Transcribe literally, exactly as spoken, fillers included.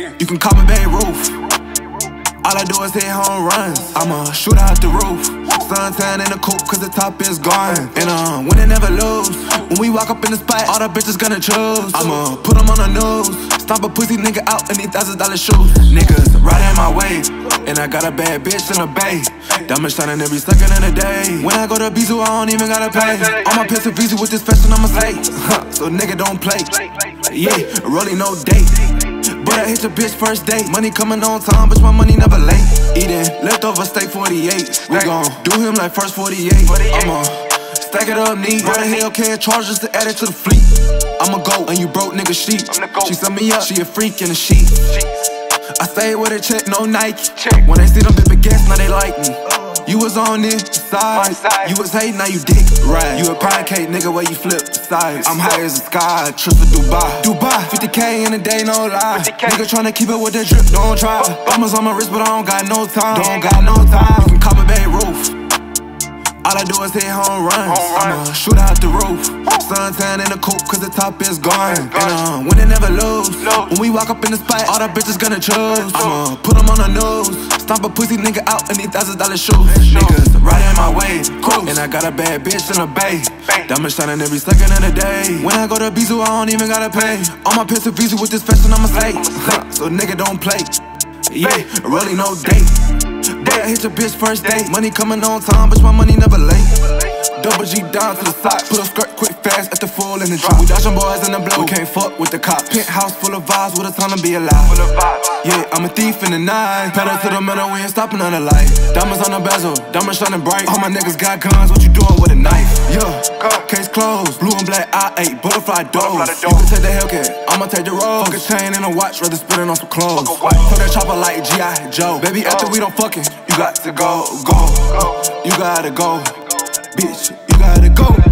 You can call me Babe Ruth. All I do is hit home runs. I'ma shoot out the roof. Suntan in the coupe cause the top is gone. And uh, win and never lose. When we walk up in the spot, all the bitches gonna choose. I'ma put them on the news. Stomp a pussy nigga out in these thousand dollar shoes. Niggas riding my way, and I got a bad bitch in the bay. Diamond shining every second of the day. When I go to Bizu, I don't even gotta pay. On my piss of Bizu with this fashion, I'ma say so nigga don't play. Yeah, rolling no date. But I hit your bitch first date. Money coming on time, bitch, my money never late. Eating leftover steak forty-eight. We gon' do him like first forty-eight. I'ma stack it up neat. Why the hell can't charge us to add it to the fleet? I'ma go and you broke nigga sheep. She set me up, she a freak in the sheet. I stay with a check, no Nike. When they see them big baguettes, now they like me. You was on this side, you was hating, now you dick right. You a pie cake, nigga, where you flip sides. I'm high as the sky, trip to Dubai. Dubai, fifty K in a day, no lie. Nigga tryna keep it with the drip, don't try. Diamonds on my wrist, but I don't got no time. Don't got no time. You can call me Babe Ruth. All I do is hit home runs. I'ma shoot out the roof. Suntan in the coupe cause the top is gone. And uh, win and never lose. When we walk up in the spot, all the bitches gonna choose. I'ma put them on the news. Stomp a pussy nigga out in these thousand dollar shoes. Niggas riding my way, and I got a bad bitch in the bay. Diamond shining every second of the day. When I go to Bizu, I don't even gotta pay. On my piss of Bizu with this fashion, I'ma say so nigga don't play. Yeah, rolling no date. But I hit your bitch first date. Money coming on time, bitch, my money never late. Double G down to the side. Put a skirt quick fast at the full in the drop. We dodging boys in the blow. We can't fuck with the cops. Penthouse full of vibes with a ton to be alive. Yeah, I'm a thief in the night. Pedal to the metal, we ain't stopping on the light. Diamonds on the bezel, diamonds shining bright. All my niggas got guns, what you doing with a knife? Yeah, case closed. Blue and black, I ate butterfly doors. You can take the Hellcat, I'ma take the road. Fuck a chain and a watch, rather spit it on some clothes. Put that chopper like G I Joe. Baby, after we don't fucking, you got to go, go. You gotta go, bitch, you gotta go.